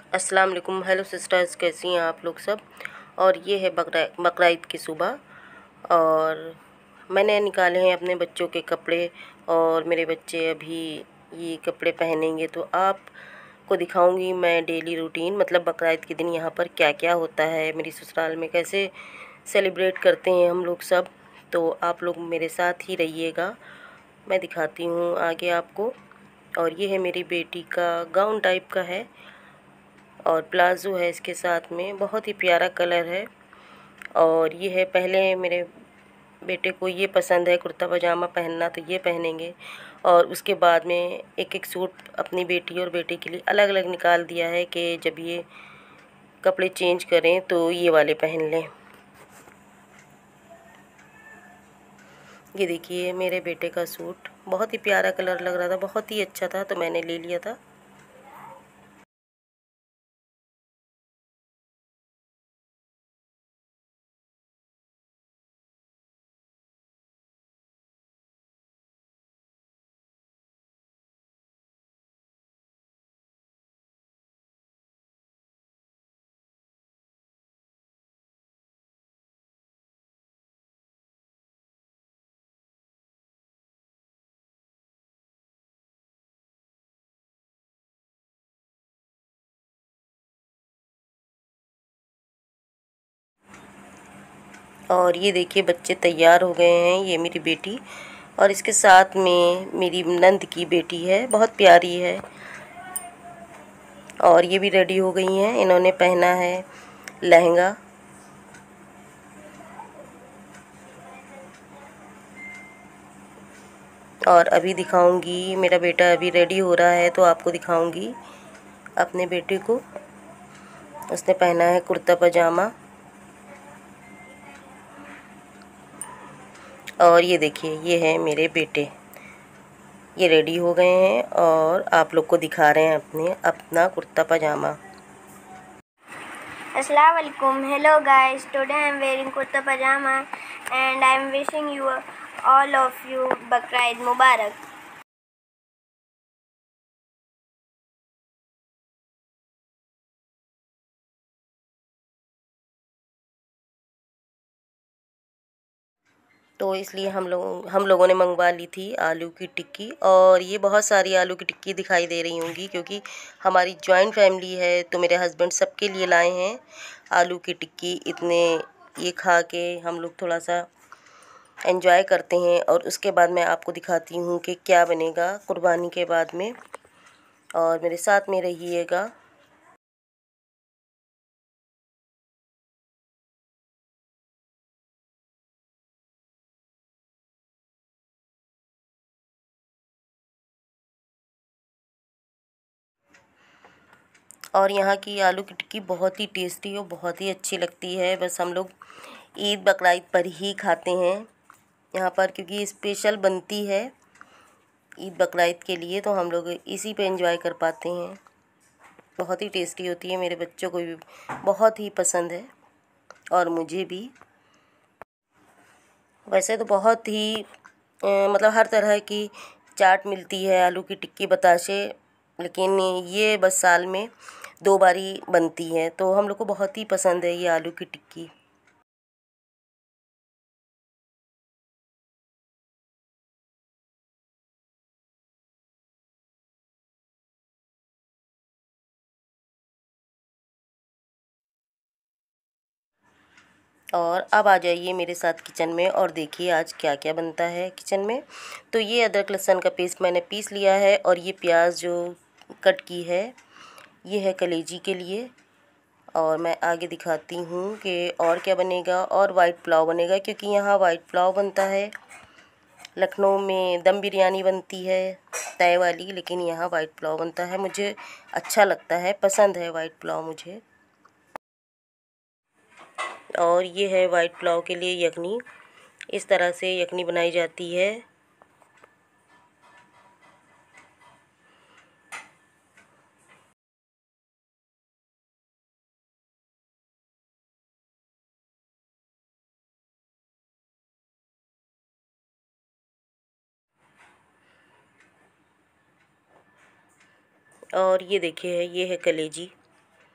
अस्सलाम वालेकुम। Hello sisters, कैसी हैं आप लोग सब। और ये है बकरा ईद की सुबह, और मैंने निकाले हैं अपने बच्चों के कपड़े, और मेरे बच्चे अभी ये कपड़े पहनेंगे। तो आपको दिखाऊंगी मैं डेली रूटीन, मतलब बकरा ईद के दिन यहाँ पर क्या क्या होता है, मेरी ससुराल में कैसे सेलिब्रेट करते हैं हम लोग सब। तो आप लोग मेरे साथ ही रहिएगा, मैं दिखाती हूँ आगे आपको। और ये है मेरी बेटी का गाउन टाइप का है, और प्लाज़ो है इसके साथ में, बहुत ही प्यारा कलर है। और ये है, पहले मेरे बेटे को ये पसंद है कुर्ता पजामा पहनना, तो ये पहनेंगे। और उसके बाद में एक एक सूट अपनी बेटी और बेटे के लिए अलग अलग निकाल दिया है कि जब ये कपड़े चेंज करें तो ये वाले पहन लें। ये देखिए मेरे बेटे का सूट, बहुत ही प्यारा कलर लग रहा था, बहुत ही अच्छा था, तो मैंने ले लिया था। और ये देखिए बच्चे तैयार हो गए हैं, ये मेरी बेटी, और इसके साथ में मेरी नंद की बेटी है, बहुत प्यारी है। और ये भी रेडी हो गई हैं, इन्होंने पहना है लहंगा। और अभी दिखाऊंगी, मेरा बेटा अभी रेडी हो रहा है तो आपको दिखाऊंगी अपने बेटे को। उसने पहना है कुर्ता पजामा। और ये देखिए ये है मेरे बेटे, ये रेडी हो गए हैं और आप लोग को दिखा रहे हैं अपना कुर्ता पजामा। Assalamu alaikum. Hello guys, today I am wearing kurta pajama and I am wishing you all of you Bakra Eid Mubarak. तो इसलिए हम लोगों ने मंगवा ली थी आलू की टिक्की, और ये बहुत सारी आलू की टिक्की दिखाई दे रही होंगी क्योंकि हमारी जॉइंट फैमिली है, तो मेरे हस्बैंड सबके लिए लाए हैं आलू की टिक्की। इतने ये खा के हम लोग थोड़ा सा एंजॉय करते हैं, और उसके बाद मैं आपको दिखाती हूँ कि क्या बनेगा कुर्बानी के बाद में, और मेरे साथ में रहिएगा। और यहाँ की आलू की टिक्की बहुत ही टेस्टी और बहुत ही अच्छी लगती है। बस हम लोग ईद बकरा ईद पर ही खाते हैं यहाँ पर, क्योंकि स्पेशल बनती है ईद बकरा ईद के लिए, तो हम लोग इसी पे एंजॉय कर पाते हैं। बहुत ही टेस्टी होती है, मेरे बच्चों को भी बहुत ही पसंद है और मुझे भी। वैसे तो बहुत ही मतलब हर तरह की चाट मिलती है, आलू की टिक्की, बताशे, लेकिन ये बस साल में 2 बारी बनती है, तो हम लोग को बहुत ही पसंद है ये आलू की टिक्की। और अब आ जाइए मेरे साथ किचन में और देखिए आज क्या क्या बनता है किचन में। तो ये अदरक लहसुन का पेस्ट मैंने पीस लिया है, और ये प्याज जो कट की है ये है कलेजी के लिए। और मैं आगे दिखाती हूँ कि और क्या बनेगा। और वाइट पुलाव बनेगा, क्योंकि यहाँ वाइट पुलाव बनता है। लखनऊ में दम बिरयानी बनती है तय वाली, लेकिन यहाँ वाइट पुलाव बनता है। मुझे अच्छा लगता है, पसंद है वाइट पुलाव मुझे। और ये है वाइट पुलाव के लिए यखनी, इस तरह से यखनी बनाई जाती है। और ये देखिए ये है कलेजी,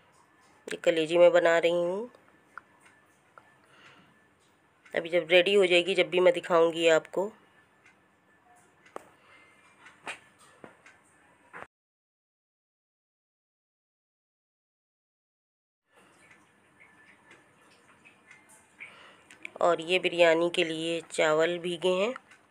ये कलेजी मैं बना रही हूँ। अभी जब रेडी हो जाएगी जब भी मैं दिखाऊंगी आपको। और ये बिरयानी के लिए चावल भीगे हैं।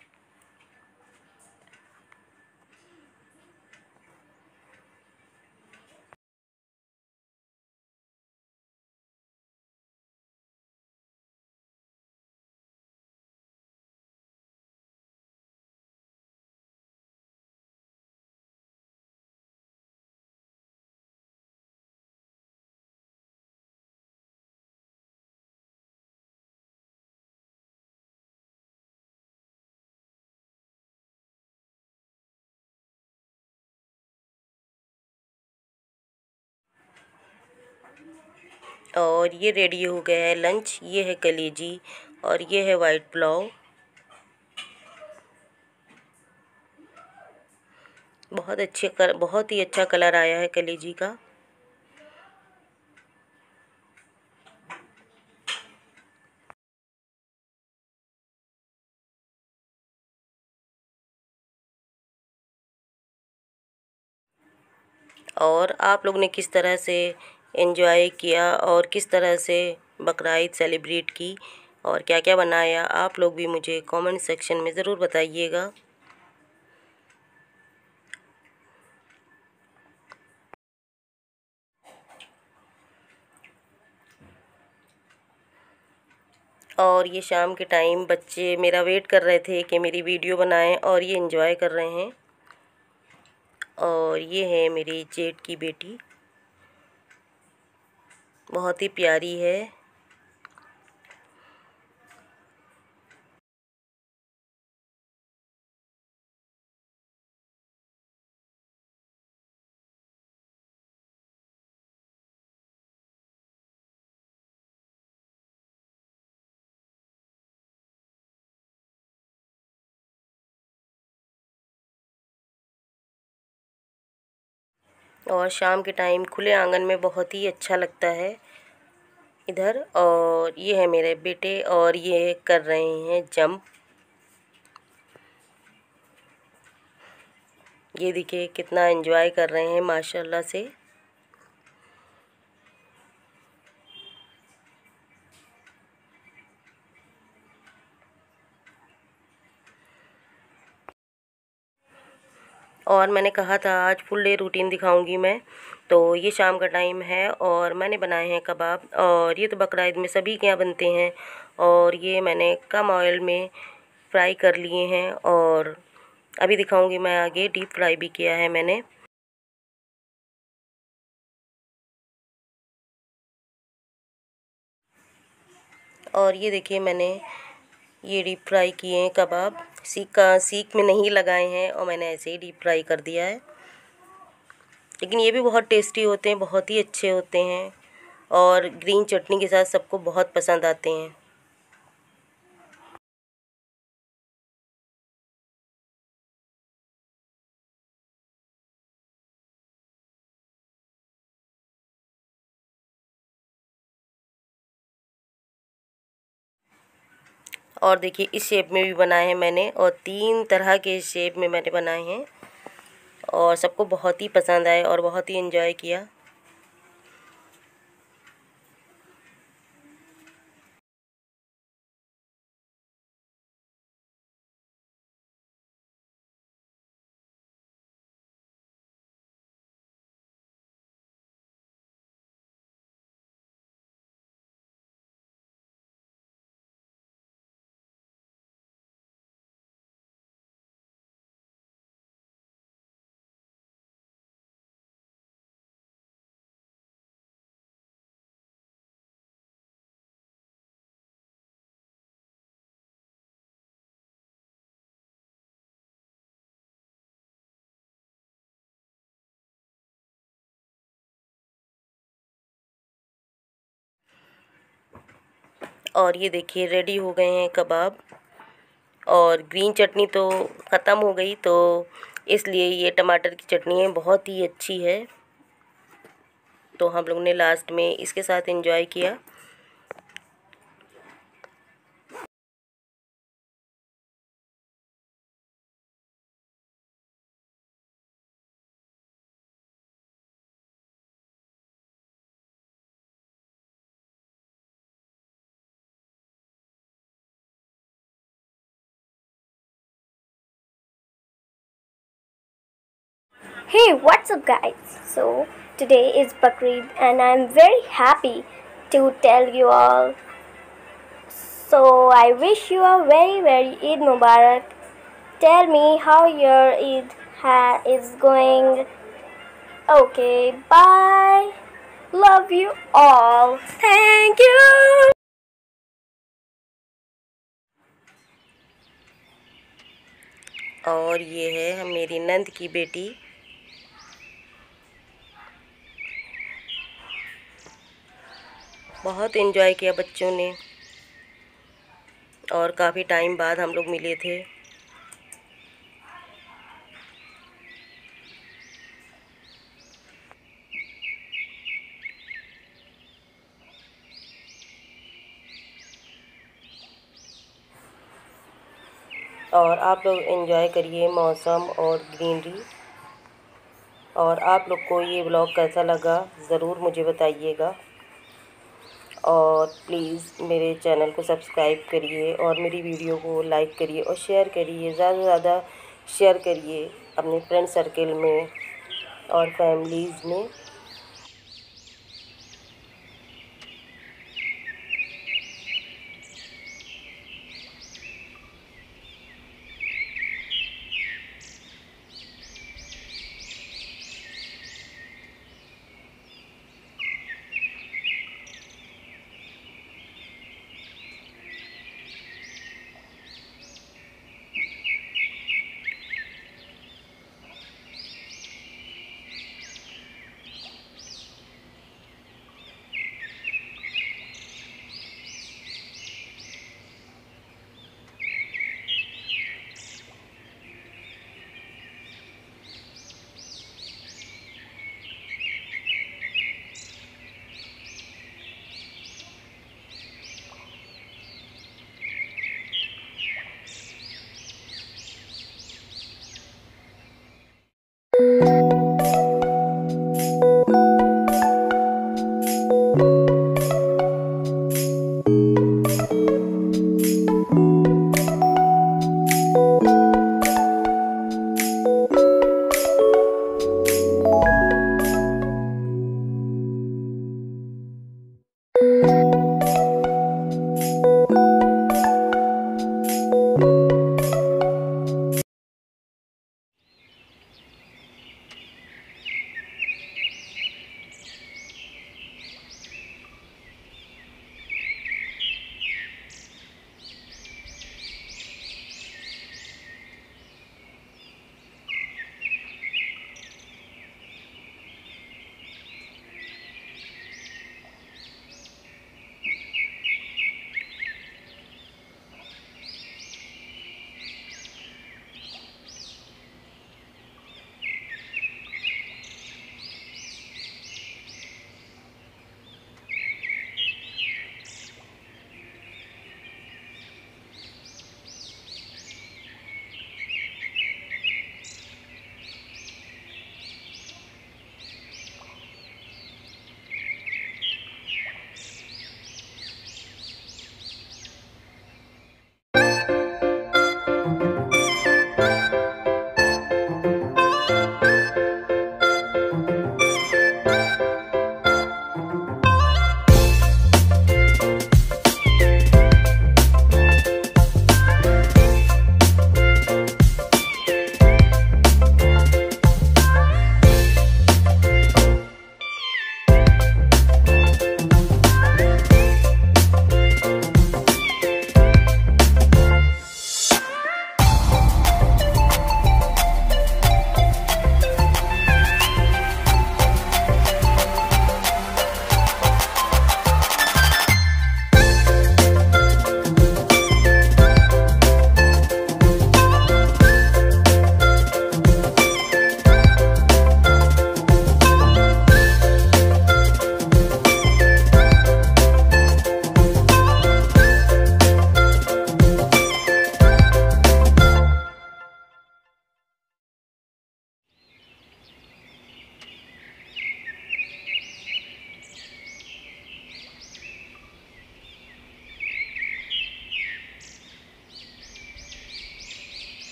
और ये रेडी हो गया है लंच। ये है कलेजी और ये है वाइट पुलाव। बहुत ही अच्छा कलर आया है कलेजी का। और आप लोग ने किस तरह से एंजॉय किया और किस तरह से बकरीद सेलिब्रेट की और क्या क्या बनाया, आप लोग भी मुझे कमेंट सेक्शन में ज़रूर बताइएगा। और ये शाम के टाइम बच्चे मेरा वेट कर रहे थे कि मेरी वीडियो बनाएं और ये एंजॉय कर रहे हैं। और ये है मेरी जेठ की बेटी, बहुत ही प्यारी है। और शाम के टाइम खुले आंगन में बहुत ही अच्छा लगता है इधर। और ये है मेरे बेटे और ये कर रहे हैं जंप। ये देखिए कितना एंजॉय कर रहे हैं माशाल्लाह से। और मैंने कहा था आज फुल डे रूटीन दिखाऊंगी मैं। तो ये शाम का टाइम है और मैंने बनाए हैं कबाब। और ये तो बकरीद में सभी के यहाँ बनते हैं। और ये मैंने कम ऑयल में फ्राई कर लिए हैं और अभी दिखाऊंगी मैं आगे। डीप फ्राई भी किया है मैंने। और ये देखिए मैंने ये डीप फ्राई किए हैं कबाब। सीख में नहीं लगाए हैं और मैंने ऐसे ही डीप फ्राई कर दिया है। लेकिन ये भी बहुत टेस्टी होते हैं, बहुत ही अच्छे होते हैं और ग्रीन चटनी के साथ सबको बहुत पसंद आते हैं। और देखिए इस शेप में भी बनाए हैं मैंने और 3 तरह के शेप में मैंने बनाए हैं और सबको बहुत ही पसंद आए और बहुत ही एंजॉय किया। और ये देखिए रेडी हो गए हैं कबाब। और ग्रीन चटनी तो ख़त्म हो गई तो इसलिए ये टमाटर की चटनी है, बहुत ही अच्छी है। तो हम लोग ने लास्ट में इसके साथ एंजॉय किया। Hey, what's up, guys? So, today is Bakrid, and I'm very happy to tell you all. So, I wish you a very Eid Mubarak. Tell me how your Eid is going. Okay, bye. Love you all. Thank you. और ये है मेरी नंद की बेटी। बहुत enjoy किया बच्चों ने, और काफ़ी टाइम बाद हम लोग मिले थे। और आप लोग एंजॉय करिए मौसम और ग्रीनरी। और आप लोग को ये व्लॉग कैसा लगा ज़रूर मुझे बताइएगा। और प्लीज़ मेरे चैनल को सब्सक्राइब करिए और मेरी वीडियो को लाइक करिए और शेयर करिए, ज़्यादा से ज़्यादा शेयर करिए अपने फ्रेंड सर्कल में और फैमिलीज़ में।